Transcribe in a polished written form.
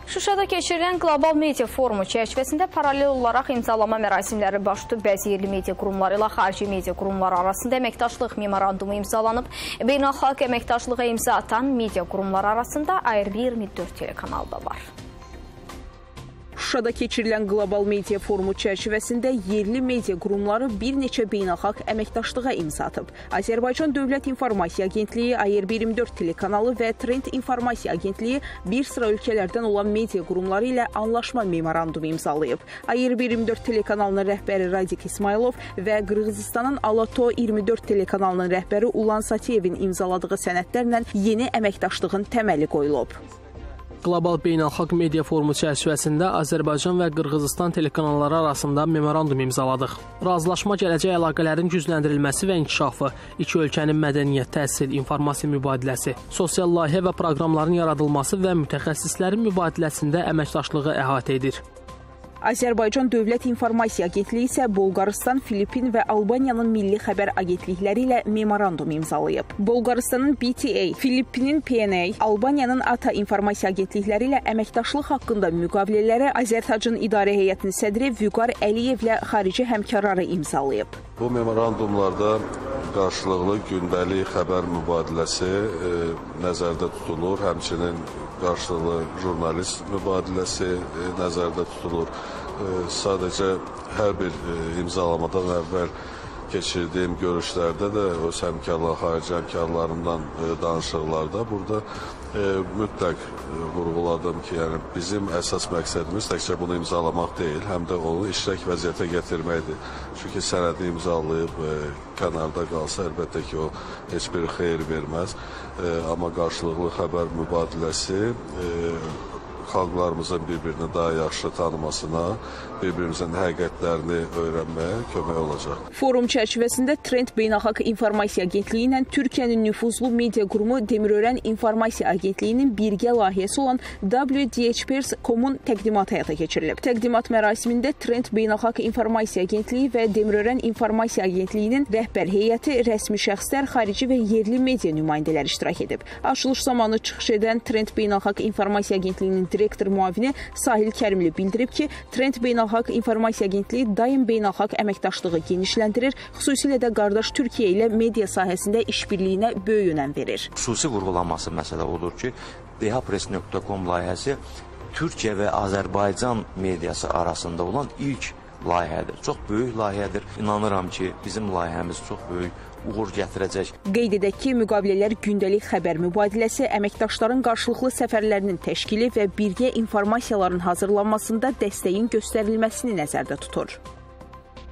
Şuşada keçirilən Qlobal Media Forumu çərçivəsində paralel olaraq imzalama mərasimləri baş tutub. Bəzi yerli media qurumları ilə xarici media qurumları arasında əməkdaşlıq memorandumu imzalanıb. Beynəlxalq əməkdaşlığa imza atan media qurumları arasında ARB24 telekanalı da var. Şuşada keçirilən Qlobal Media Forumu çərçivəsində yerli media qurumları bir neçə beynəlxalq əməkdaşlığa imza atıb. Azərbaycan Dövlət İnformasiya Agentliyi, ARB24 telekanalı və Trend İnformasiya Agentliyi bir sıra ölkələrdən olan media qurumları ilə anlaşma memorandumu imzalayıb. ARB24 telekanalının rəhbəri Radik İsmailov və Qırğızıstanın Alato 24 telekanalının rəhbəri Ulan Satiyevin imzaladığı sənədlərlə yeni əməkdaşlığın təməli qoyulub. Qlobal Beynəlxalq Media Forumu çərçivəsində Azərbaycan və Qırğızıstan telekanalları arasında memorandum imzaladıq. Razılaşma gələcək əlaqələrin gücləndirilməsi və inkişafı, iki ölkənin mədəniyyət, təhsil, informasiya mübadiləsi, sosial layihə və proqramların yaradılması və mütəxəssislərin mübadiləsində əməkdaşlığı əhatə edir. Azərbaycan Dövlət İnformasiya Agentliyi isə Bolqarıstan, Filippin və Albaniyanın milli xəbər agentlikləri ilə memorandum imzalayıb. Bolqarıstanın BTA, Filippinin PNA, Albaniyanın ATA informasiya agentlikləri ilə əməkdaşlıq haqqında müqavilələri Azərtacın idarə heyətinin sədri Vüqar Əliyevlə xarici həmkarları imzalayıb. Bu memorandumlarda qarşılıqlı gündəlik xəbər mübadiləsi nəzərdə tutulur, həmçinin qarşılıqlı jurnalist mübadiləsi nəzərdə tutulur. Sadəcə hər bir imzalamadan əvvəl keçirdiyim görüşlərdə də öz həmkarlar, xarici həmkarlarımdan danışıqlarda burada mütləq vurğuladım ki, yəni bizim əsas məqsədimiz təkcə bunu imzalamaq deyil, həm də onu işlək vəziyyətə gətirməkdir. Çünki sənədi imzalayıb kənarda qalsa, əlbəttə ki, o heç bir xeyir verməz. Amma qarşılıqlı xəbər mübadiləsi xalqlarımızın bir-birini daha yaxşı tanımasına, bir-birimizin həqiqətlərini öyrənməyə kömək olacaq. Forum çərçivəsində Trend Beynəlxalq İnformasiya Agentliyi ilə Türkiyənin nüfuzlu media qurumu Demirören İnformasiya Agentliyinin birgə layihəsi olan WDHPers.com-un təqdimatı həyata keçirilib. Təqdimat mərasimində Trend Beynəlxalq İnformasiya Agentliyi və Demirören İnformasiya Agentliyinin rəhbər heyəti, rəsmi şəxslər, xarici və yerli media nümayəndələri iştirak edib. Açılış zamanı çıxış edən Trend Beynəlxalq İnformasiya Agentliyinin direktor müavini Sahil Kərimli bildirib ki, Trend Beynəlxalq İnformasiya Agentliyi daim beynəlxalq əməkdaşlığı genişləndirir, xüsusilə də qardaş Türkiyə ilə media sahəsində işbirliyinə böyük önəm verir. Xüsusi vurğulanması məsələ odur ki, dhpress.com layihəsi Türkiyə və Azərbaycan mediası arasında olan ilk layihədir. Çox böyük layihədir. İnanıram ki, bizim layihəmiz çox böyük uğur gətirəcək. Qeyd edək ki, müqavilələr gündəlik xəbər mübadiləsi, əməkdaşların qarşılıqlı səfərlərinin təşkili və birgə informasiyaların hazırlanmasında dəstəyin göstərilməsini nəzərdə tutur.